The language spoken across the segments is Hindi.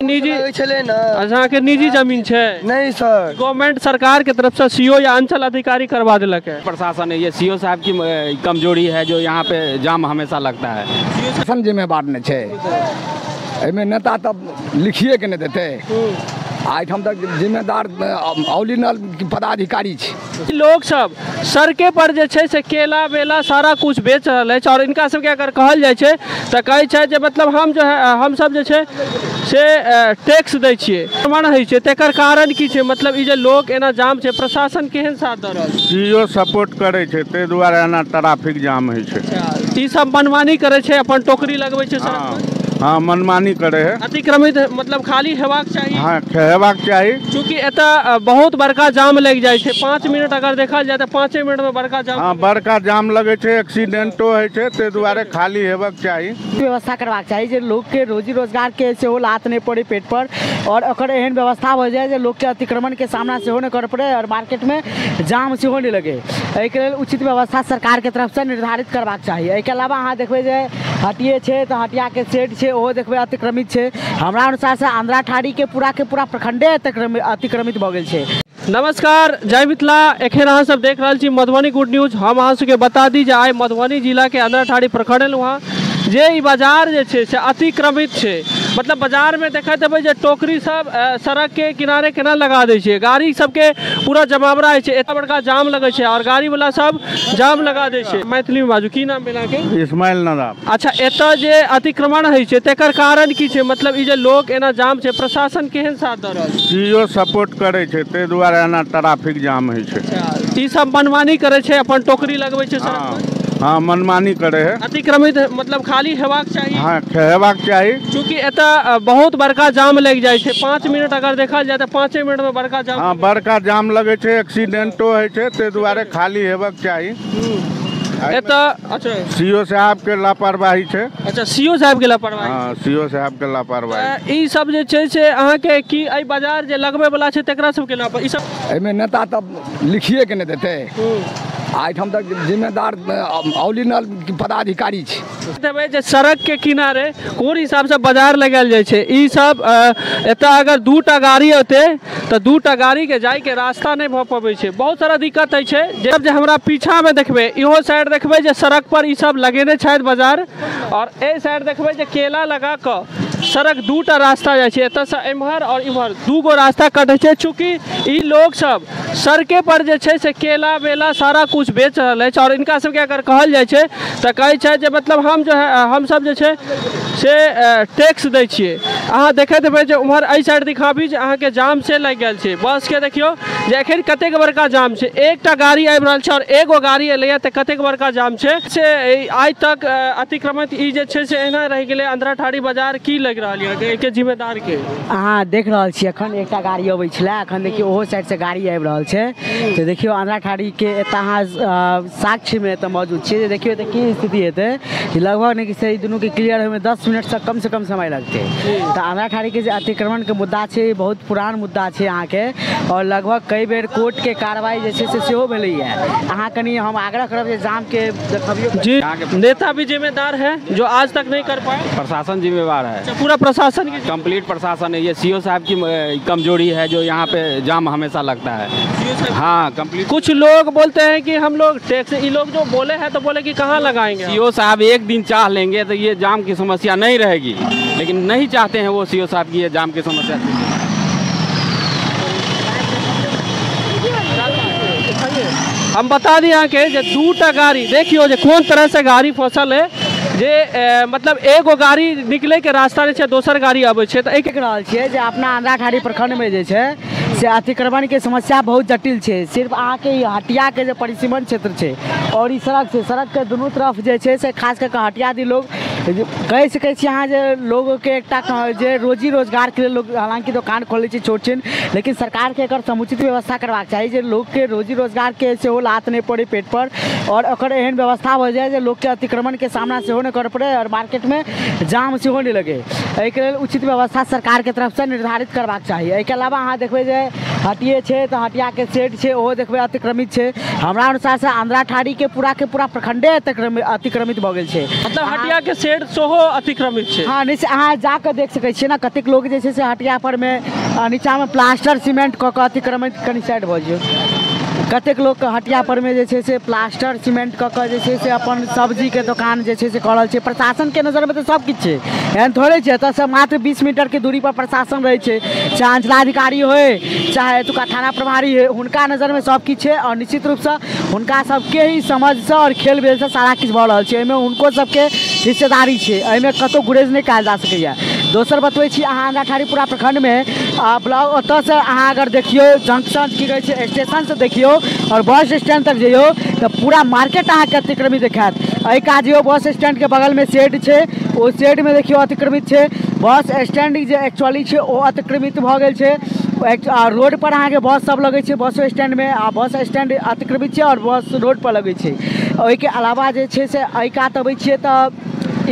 निजी ना अच्छा के निजी जमीन है नहीं सर, गवर्नमेंट सरकार के तरफ से सीओ या अंचल अधिकारी करवा दिलक है। प्रशासन है, ये सीओ साहब की कमजोरी है जो यहाँ पे जाम हमेशा लगता है। शासन जिम्मेवार नहीं है, एमे नेता तब लिखिए के नहीं देते, आइटम तक जिम्मेदार औलिनल पदाधिकारी छै। लोग सब सड़के पर जे छै से केला बेला सारा कुछ बेच रहल है और इनका सबके अगर कहल जाए छै तऽ कहै छै जे मतलब हम जो है हम सब जे छै से टैक्स दै छियै प्रमाण है छै, तेकर कारण की छै? मतलब ई जे लोग एना जाम छै, प्रशासन केहन साथ दऽ रहल छै? सीओ सपोर्ट करे छै, ताहि दुआरे एना ट्रैफिक जाम होइ छै। ई सब मनमानी करे छै, अपन टोकरी लगबै छै सड़क पर। हाँ मनमानी करे है, अतिक्रमित मतलब खाली हेबाक चाहिए। हाँ हेबाक चाही, चूँकि एतऽ बहुत बड़का जाम लग जाए छै, 5 मिनट अगर देखल जाए तो 5 मिनट में बड़का जाम। हाँ बड़का जाम लगे छै, एक्सीडेंटो होइ छै, ताहि दुआरे खाली हेबाक चाही। व्यवस्था करबाक चाही जे लोग के रोजी रोजगार के सेहो लात नहीं पड़े पेट पर, और अगर एहन व्यवस्था हो जाए जे लोग के अतिक्रमण के सामना सेहो नहीं कर पड़े और मार्केट में जाम सेहो नहीं लगे। एहिके लेल उचित व्यवस्था सरकार के तरफ से निर्धारित करबाक चाही। एहिके अलावा अहाँ देखबै जे हटिये छै तऽ हटिया के सेट छै ओहो देखबै अतिक्रमित छै। हमरा अनुसार से आंध्रा ठाड़ी के पूरा प्रखंडे अतिक्रमित भऽ गेल छै। नमस्कार, जय मिथिला। एखन अहाँ सब देख रहल छी मधुबनी गुड न्यूज। हम अहाँ सबके बता दी जे आइ मधुबनी जिला के आंध्रा ठाड़ी प्रखंड वहाँ जे ई बाजार जे छै से अतिक्रमित छै। मतलब बाजार में देखा देबै जे टोकरी सब सड़क के किनारे किनारे लगा दै छै, गाड़ी सबके पूरा जमावड़ा है, एतना बड़का जाम लगे छै और गाड़ी वाला सब जाम लगा दै छै। मैथिली में बाजू, की नाम भेल अहाँके? इस्माइल नदाब। अच्छा, एतऽ जे अतिक्रमण है छै तेकर कारण की छै? मतलब ई जे लोग एना जाम छै, प्रशासन केहन साथ दऽ रहल छै? सीओ सपोर्ट करे छै, ताहि दुआरे एना ट्रैफिक जाम होइ छै। ई सब मनमानी करे छै, अपन टोकरी लगबै छै सड़क पर। हाँ मनमानी करे है, अतिक्रमित मतलब खाली हेबाक चाहिए। हाँ हेबाक चाही, चूँकि एतऽ बहुत बड़का जाम लग जाए छै, 5 मिनट अगर देखल जाए तो 5 मिनट में बड़का जाम। हाँ बड़का जाम लगे छै, एक्सीडेंटो होइ छै, ताहि दुआरे खाली हेबाक चाही। अच्छा सीओ साहब के लापरवाही छै। अच्छा, सीओ साहब के लापरवाही। हाँ सीओ साहब के लापरवाही। ई सब जे छै से अहाँ के की एहि बाजार जे लगबे वाला छै तेकरा सब के लापरवाही। ई सब एमे नेता तब लिखिए के नहीं देते, आइटम तक जिम्मेदार औलिनल पदाधिकारी छै। देबै जे सड़क के किनारे कोन हिसाब से बाजार लगायल जाए छै। ई सब एतऽ अगर 2टा गाड़ी होते तो 2टा गाड़ी के जाय के रास्ता नहीं भऽ पबै छै, बहुत सारा दिक्कत होइ छै। जब जे हमरा पीछा में देखबै इहो साइड देखबै जे सड़क पर ई सब लगेने छथि बाजार, और ए साइड देखबै जे केला लगा कऽ सड़क 2टा रास्ता जाए छै, एतऽ से एम्हर और इम्हर 2 गो रास्ता कटे छै। चूँकि ई लोग सब सड़के पर जे छै से केला बेला सारा कुछ बेच रहल है और इनका सबके अगर कहल जाए छै तऽ कहै छै जे मतलब हम जो है हम सब जे छै से टैक्स दै छियै। अहाँ देखैत हेबै जे उम्हर एहि साइड दिखाबी जे अहाँके जाम से लागि गेल छै। बस के देखियो जे एखन कतेक बड़का जाम छै, एकटा गाड़ी आबि रहल छै और एगो गाड़ी एलैया तऽ कतेक बड़का जाम छै से आइ तक अतिक्रमित ई जे छै से एना रहि गेलै। आंध्रा ठाड़ी बाजार की लग रहल है के जिम्मेदार के? अहाँ देख रहल छी एखन एकटा गाड़ी अबै छलै, एखन देखियो ओहो साइड से गाड़ी आबि रहल छै। तऽ देखियो आंध्रा ठाड़ी के एतऽ अहाँ साक्ष्य में एतऽ मौजूद छी। देखियो एतऽ की स्थिति हेतै, लगभग नहीं कि ई दुनू के क्लियर होय में 10 मिनट से कम समय लगते। तो आंध्रा ठाड़ी के अतिक्रमण के मुद्दा छै, बहुत पुरान मुद्दा छै अहाँ के, और लगभग कई बेर कोर्ट के कार्रवाई जे छै से सेहो भेलै है। अहाँ कनी हम आग्रह करब जे जाम के देखबियो। जी, नेता भी जिम्मेदार है जो आज तक नहीं कर पाए। प्रशासन जिम्मेवार है, पूरा प्रशासन की कंप्लीट प्रशासन है। ये सीओ साहब की कमजोरी है जो यहाँ पे जाम हमेशा लगता है। हाँ कंप्लीट। कुछ लोग बोलते हैं कि हम लोग टैक्स, ये लोग जो बोले हैं तो बोले कि कहाँ लगाएंगे। सीओ साहब एक दिन चाह लेंगे तो ये जाम की समस्या नहीं रहेगी, लेकिन नहीं चाहते हैं वो सीओ साहब की ये जाम की समस्या। हम बता दी यहाँ के 2टा गाड़ी देखियो जे कोन तरह से गाड़ी फसल है जे मतलब एगो गाड़ी निकले के रास्ता नहीं है, दोसर गाड़ी आबै छै। तऽ देख रहल छियै जे अपना आंध्रा ठाड़ी प्रखंड में जे छै से अतिक्रमण के समस्या बहुत जटिल छै। सिर्फ अहाँ के हटिया के जे परिसीमन क्षेत्र छै और ई सड़क छै, सड़क के दुनू तरफ जे छै से खास करके हटियादी लोग कह सकै छी अहाँ जे लोग के एकटा जे रोजी रोजगार के लिए लोग हालांकि दुकान खोले छै छोट छिन, लेकिन सरकार के एकर समुचित व्यवस्था करबाक चाही जे लोग के रोजी रोजगार के सेहो लात नहीं पड़े पेट पर, और अगर एहन व्यवस्था हो जाए जे लोग के अतिक्रमण के सामना सेहो नहीं कर पड़े और मार्केट में जाम सेहो नहीं लगे। एहिके लेल उचित व्यवस्था सरकार के तरफ से निर्धारित करबाक चाही। एहिके अलावा अहाँ देखबै जे हटिये छै तऽ हटिया के सेट छै ओहो देखबै अतिक्रमित छै। हमरा अनुसार से आंध्रा ठाड़ी के पूरा प्रखंडे अतिक्रमित भऽ गेल छै। मतलब हटिया के सेट सेहो अतिक्रमित छै। हाँ नीचे अहाँ जाके देख सकै छियै ना कतेक लोग जे छै से हटिया पर में नीचा में प्लास्टर सीमेंट कऽ के अतिक्रमित कनि साइड भऽ जाइयो। कतेक लोग के हटिया पर में जे छै से प्लास्टर सीमेंट कऽ के जे छै से अपन सब्जी के दुकान जे छै से कऽ रहल छै। प्रशासन के नजर में तो सब किछु छै, एहन थोड़े छै। एतऽ से मात्र 20 मीटर के दूरी पर प्रशासन रहै छै, चाहे अंचलाधिकारी होय चाहे एतुका थाना प्रभारी है, हुनका नजर में सब किछु छै। और निश्चित रूप से हुनका सबके ही समझ से और खेल बेल से सारा किछु भऽ रहल छै। एहिमे हुनको सबके हिस्सेदारी छै, एहिमे कतौ गुरेज नहीं कयल जा सकैया। दोसर बतबै छी अहाँ आंध्राठाड़ी पूरा प्रखंड में ब्लॉक ओतऽ से अहाँ अगर देखियो जंक्शन की कहै छै स्टेशन से देखियो और बस स्टैंड तक जइयो तो पूरा मार्केट अहाँ के अतिक्रमित देखात। एहि कात जइयो बस स्टैंड के बगल में शेड छै, ओ शेड में देखियो अतिक्रमित छै। बस स्टैंड जे एक्चुअली छै ओ अतिक्रमित भऽ गेल छै। रोड पर अहाँ के बस सब लगे छै बस स्टैंड में, आ बस स्टैंड अतिक्रमित छै और बस रोड पर लगे छै। ओहिके अलावा जे छै से एहि कात अबै छियै तऽ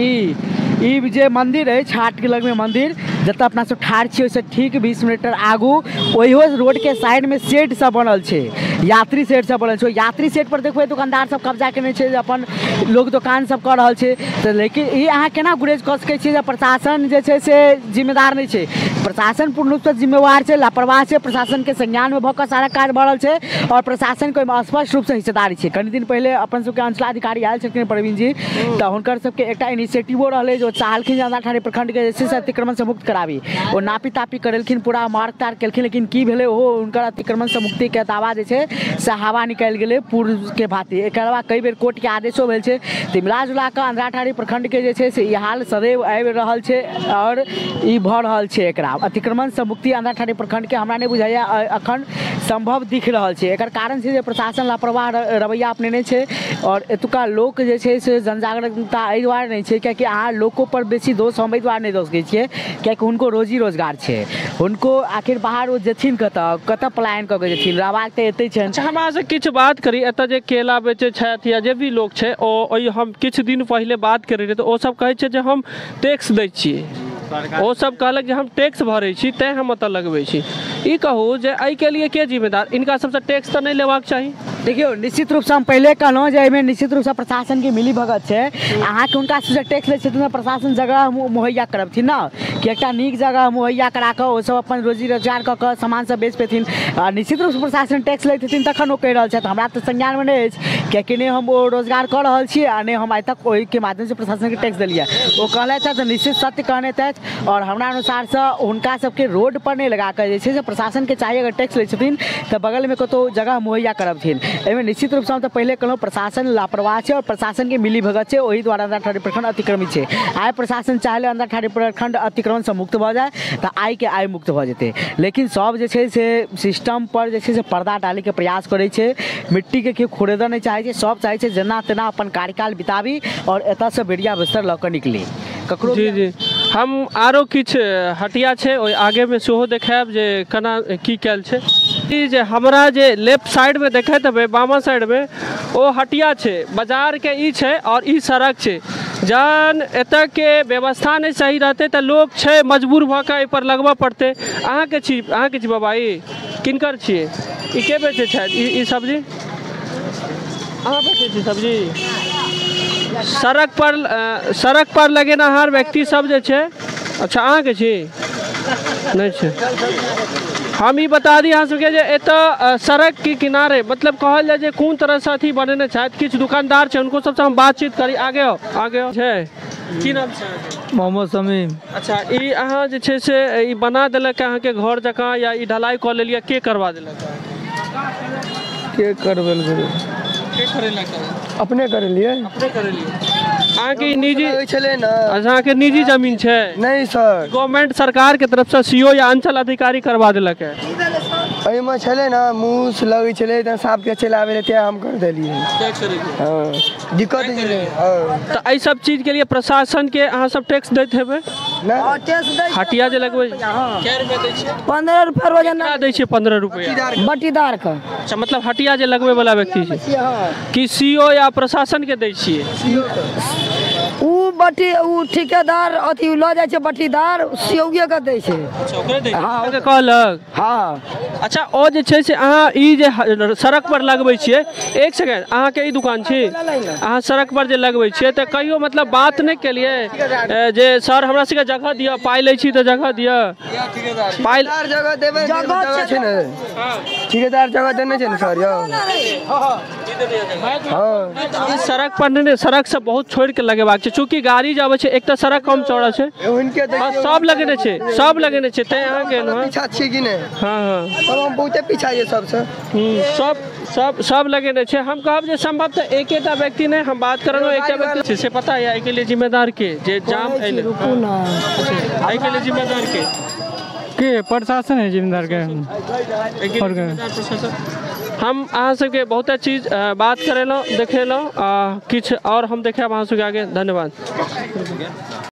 ई जे मंदिर है छाट के लग में मंदिर जतऽ अपना सब ठाढ़ छियै ओहिसँ ठीक 20 मीटर आगू ओहियो रोड के साइड में शेड सब बनल छै, यात्री शेड सब बनल छै। यात्री शेड पर देखबै दुकानदार सब कब्जा केने छै, अपन लोग दुकान सब कऽ रहल छै। तऽ लेकिन ई अहाँ केना गुरेज कऽ सकै छियै जे प्रशासन जे छै से जिम्मेदार नहीं छै। प्रशासन पूर्ण रूप से जिम्मेवार छै, लापरवाह छै। प्रशासन के संज्ञान में भऽ कऽ सारा काज भऽ रहल छै और प्रशासन को स्पष्ट रूप से हिस्सेदारी छै। कनि दिन पहले अपन सबके अंचलाधिकारी आयल छलखिन प्रवीण जी, तऽ हुनकर सबके एकटा इनिशिएटिवो रहलै जो चाहलखिन आंध्राठाड़ी प्रखंड के जे छै से अतिक्रमण से मुक्त कराबी। ओ नापी तापी करेलखिन, पूरा मार्क तार केलखिन, लेकिन की भेलै ओहो हुनकर अतिक्रमण से मुक्ति के दावा जे छै से हवा निकलि गेलै पूर्व के भांति। एकर अलावा कई बेर कोर्ट के आदेशो भेल छै। तऽ मिला जुला कऽ आंध्राठाड़ी प्रखंड के जे छै से ई हाल सदैव आबि रहल छै और ई भऽ रहल छै। एकरा अतिक्रमण से मुक्ति आंध्राठाड़ी प्रखंड के हमरा नहीं बुझाइया अखन संभव दिख रहल छै। एकर कारण छै जे प्रशासन लापरवाह रवैया अपनेने छै और एतुका लोक जे छै से जनजागरूकता एहि दुआरे नहीं छै कियाकि अहाँ लोको पर बेसी दोष हम एहि दुआरे नहीं दऽ सकै छियै कियाकि हुनको रोजी रोजगार छै। हुनको आखिर बाहर ओ जेथिन कतऽ पलायन कऽ के जेथिन, रहबाक तऽ एतै छनि। अच्छा हमरा से किछु बात करी, एतऽ जे केला बेचै छथि या जे भी लोग छै ओ हम किछु दिन पहले बात करै रहियै तऽ ओ सब कहै छै जे हम टैक्स दै छियै, ओ सब कहलक जे हम टैक्स भरै छी तैं हम एतऽ लगबै छी। ई कहू जे एहिके लिए के जिम्मेदार, इनका सबसे टैक्स तऽ नहीं लेबाक चाही? देखियो निश्चित रूप से हम पहले कहलहुँ जे एहिमे निश्चित रूप से प्रशासन के मिली भगत छै। अहाँके हुनका से टैक्स लै छथिन प्रशासन जगह मुहैया करबथिन ना कि एकटा नीक जगह मुहैया करा कऽ ओ सब अपन रोजी रोजगार कऽ कऽ सामान सब बेच पेथिन। निश्चित रूप से प्रशासन टैक्स लैत हेथिन तखन ओ कहि रहल छथि। हमरा तऽ संज्ञान में नहीं अछि कियाकि नहीं हम ओ रोजगार कऽ रहल छी आ नहीं हम आइ तक ओहि के माध्यम से प्रशासन के टैक्स देलियै। ओ कहलथि तऽ निश्चित सत्य कहने छथि और हमरा अनुसार से हुनका सबके रोड पर नहीं लगा कऽ जे छै से प्रशासन के चाही अगर टैक्स लै छथिन तऽ बगल में कतौ जगह मुहैया करबथिन। एहिमे निश्चित रूप से हम तऽ पहले कहलहुँ प्रशासन लापरवाह छै और प्रशासन के मिली भगत छै, ओहि द्वारा आंध्राठाड़ी प्रखंड अतिक्रमित छै। आइ प्रशासन चाहले आंध्राठाड़ी प्रखंड अतिक्रमण से मुक्त भऽ जाए तऽ आइ के आइ मुक्त भऽ जेतै, लेकिन सब जे छै से सिस्टम पर जे छै से पर्दा डाले के प्रयास करै छै। मिट्टी के केओ खुरेदऽ नहीं चाहै छै, सब चाहै छै जेना तेना अपन कार्यकाल बिताबी और एतऽ से बेड़िया बिस्तर लऽ कऽ निकली ककरो। जी हम आरो किछु हटिया छै ओहि आगे में सेहो देखायब जे केना की कयल छै। ई जे हमरा जे लेफ्ट साइड में देखैत हेबै बामा साइड में ओ हटिया छै, बाजार के ई छै और ई सड़क छै। जहन एतऽ के व्यवस्था नहीं सही रहते तऽ लोग छै मजबूर भऽ कऽ एहि पर लगबऽ पड़तै। अहाँके छी बाबा, ई किनकर छियै? ई के बेचै छथि ई सब्जी? अहाँ बेचै छी सब्जी? सड़क पर लगेनहार व्यक्ति सब जे छै, अच्छा अहाँके छी? नहीं छै। हम ई बता दी अहाँ सबके जे एतऽ सड़क के किनारे मतलब कहल जाए जे कोन तरह से अथी बनेने छथि, किछु दुकानदार छै उनको सबसे हम बातचीत करी। आगे आओ छै की नाम छै? मोहम्मद समीम। अच्छा ई अहाँ जे छै से ई बना देलक अहाँके घर जकाँ या ई ढलाई कऽ लेलियै, के करवा देलक? के करबेल अपने करेलिए। अहाँके निजी छलै ना? अहाँके निजी जमीन छै? नहीं सर, गवर्नमेंट सरकार के तरफ से सीओ या अंचल अधिकारी करवा देलक है। एहिमे छलै ना मूस लगै छलै तऽ साफ के चलावे ले ते हम कर देलिए। हां दिक्कत छलै। तऽ एहि सब चीज के लिए प्रशासन के अहाँ सब टैक्स दैत हेबै ना? हटिया जे लगबै कै रुपया दै छियै? 15 रुपया रोजाना दै छियै। 15 रुपया बटीदार का? अच्छा मतलब हटिया जे लगबै वाला व्यक्ति छै कि सीओ या प्रशासन के दै छियै? उ बट्टी उ ठेकेदार अथी लऽ जाइ छै बट्टीदार सहयोगे के दै छै। हाँ कहलक। हाँ अच्छा ओ जे छै से अहाँ ई जे सड़क पर लगबै छियै, एक सेकंड, अहाँके ई दुकान छी, अहाँ सड़क पर जे लगबै छियै तऽ कहियो मतलब बात नहीं केलिए जे सर हमरा सबके जगह दिअ, पाइ लै छी तऽ जगह दिअ, पाइ जगह देबै जगह छै ने, ठेकेदार जगह देने छै ने सर यौ। ई सड़क पर नहीं, सड़क से बहुत छोड़ के लगेबाक छै, चूँकि गाड़ी जाबै छै, एक तो सड़क कम चौड़ा छै, उनके बस सब लगेने छै, सब लगेने छै, तै अहाँ के पीछा छी कि नहीं? हाँ हाँ हम बहुते पीछा ये सबसे। सब सब सब लगेने छै। हम कहब जे संभवतः एकेटा व्यक्ति नहीं, हम बात कर रहे हैं एकटा व्यक्ति छै, से पता है एहि के लिए जिम्मेदार के जे जाम एले, एहि के लिए जिम्मेदार के प्रशासन है जिम्मेदार के। हम अहाँ सबके बहुत चीज बात करेलहुँ, देखेलहुँ, किछु और हम देखाब अहाँ सबके आगे। धन्यवाद।